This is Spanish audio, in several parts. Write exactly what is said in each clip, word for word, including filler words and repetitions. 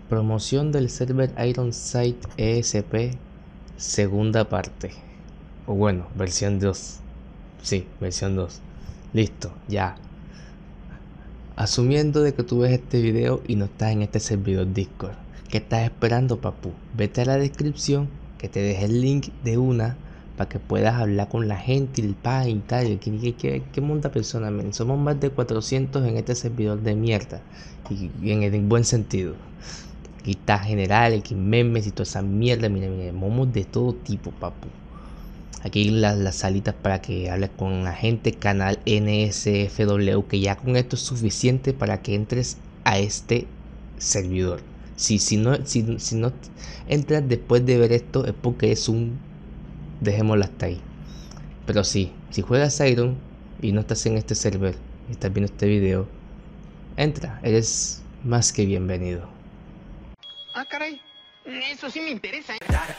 Promoción del server Ironside E S P, segunda parte. O bueno, versión dos. Sí, versión dos. Listo, ya. Asumiendo de que tú ves este video y no estás en este servidor Discord, ¿qué estás esperando, papu? Vete a la descripción que te deje el link de una para que puedas hablar con la gente, el pan y tal. ¿Qué, qué, qué, qué monta persona, men? Somos más de cuatrocientos en este servidor de mierda. Y, y en el buen sentido. Aquí está general, aquí memes y toda esa mierda. Mira, mira, momos de todo tipo, papu. Aquí las, las salitas para que hables con la gente, canal N S F W, que ya con esto es suficiente para que entres a este servidor. Si, si, no, si, si no entras después de ver esto es porque es un... dejémoslo hasta ahí. Pero sí, si juegas Iron y no estás en este server y estás viendo este video, entra, eres más que bienvenido. Ah, caray, eso sí me interesa.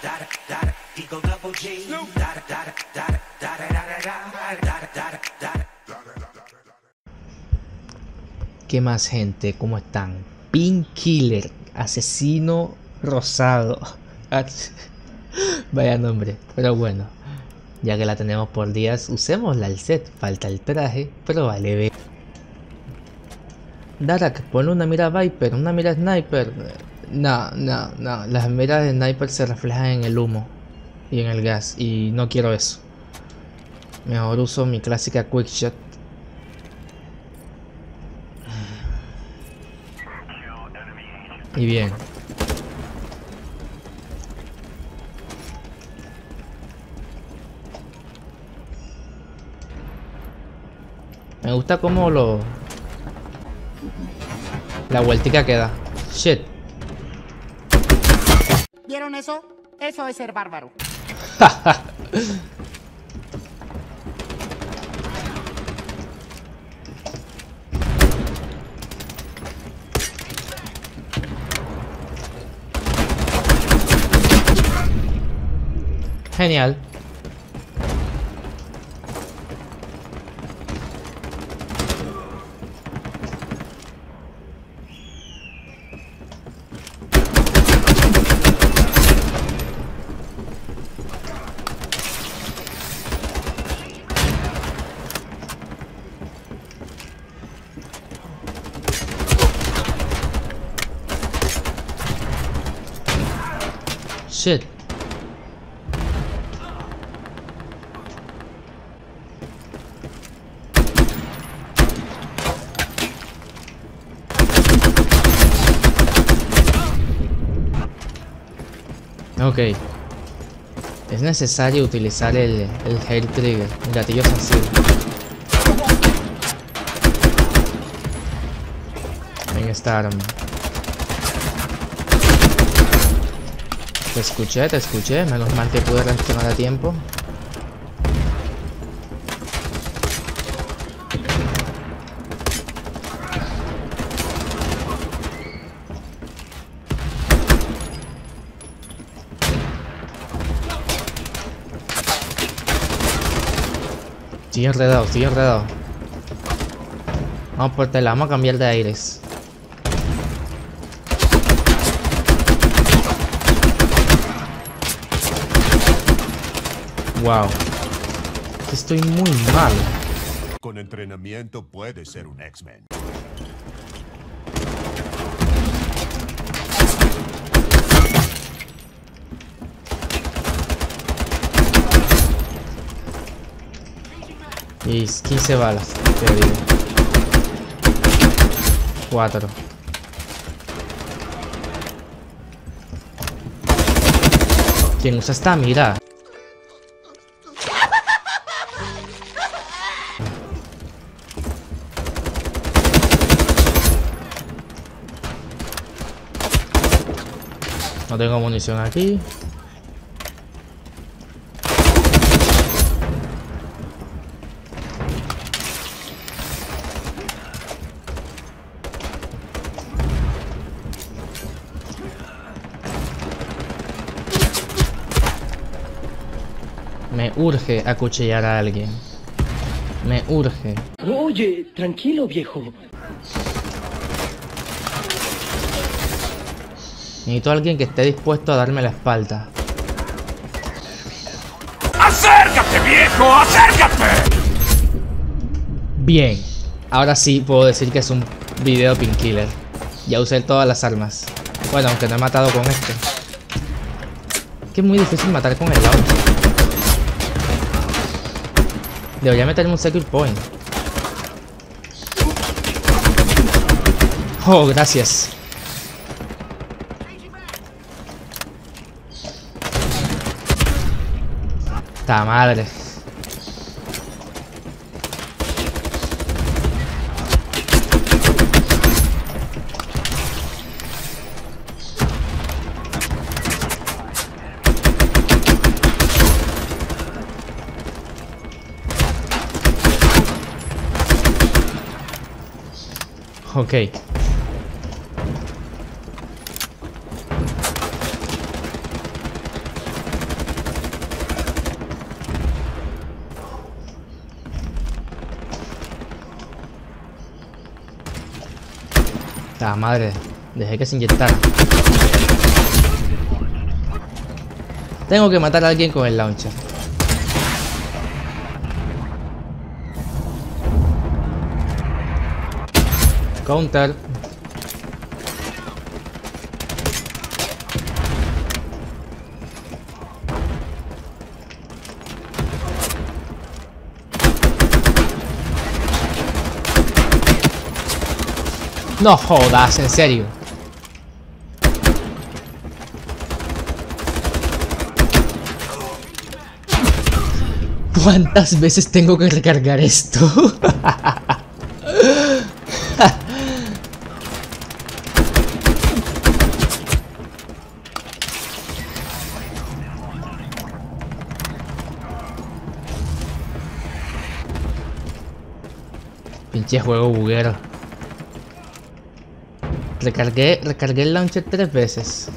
¿Qué más, gente? ¿Cómo están? Painkiller, asesino rosado. Vaya nombre, pero bueno. Ya que la tenemos por días, usémosla al set. Falta el traje, pero vale ver. Darak, ponle una mira Viper, una mira Sniper. No, no, no. Las miras de Sniper se reflejan en el humo y en el gas. Y no quiero eso. Mejor uso mi clásica Quickshot. Y bien. Me gusta como lo... la vueltica queda. Shit. ¿Vieron eso? Eso es ser bárbaro. Genial. Shit. Ok. Es necesario utilizar el, el hair trigger, el gatillo sensible. En esta arma. Te escuché, te escuché. Menos mal que pude reaccionar a tiempo. Estoy enredado, estoy enredado. Vamos por tela, vamos a cambiar de aires. Wow. Estoy muy mal. Con entrenamiento puedes ser un X-Men. Y quince balas, te digo. cuatro. ¿Quién usa esta mira? No tengo munición aquí. Me urge acuchillar a alguien. Me urge. Oye, tranquilo, viejo. Necesito a alguien que esté dispuesto a darme la espalda. ¡Acércate, viejo! ¡Acércate! Bien. Ahora sí puedo decir que es un video painkiller. Ya usé todas las armas. Bueno, aunque no he matado con este. Que es muy difícil matar con el launcher. Debería meterme un secure point. Oh, gracias. ¡Ta madre! Ok. La madre, dejé que se inyectara. Tengo que matar a alguien con el launcher. Counter. No jodas, en serio. ¿Cuántas veces tengo que recargar esto? Pinche juego buguero. Recargué, recargué el launcher tres veces.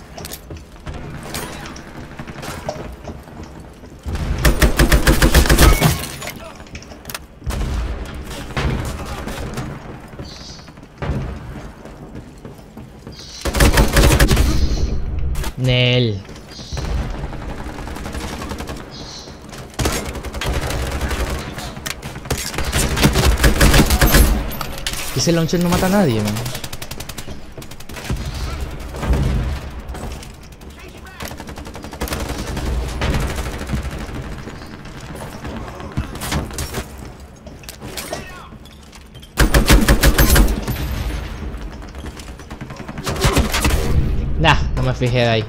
Nel. Ese launcher no mata a nadie, man. Nah, no me fijé de ahí.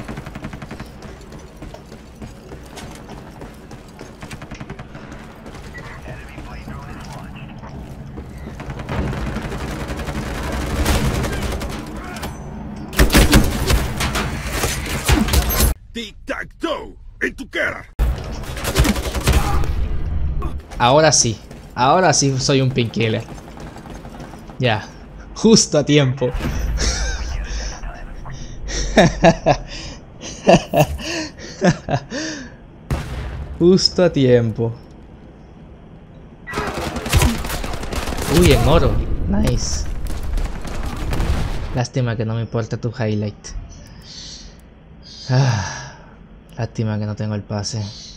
Tic-tac-toe, en tu cara. Ahora sí, ahora sí soy un painkiller. Ya, justo a tiempo. Justo a tiempo. Uy, en oro. Nice. Lástima que no me importa tu highlight. Ah, lástima que no tengo el pase.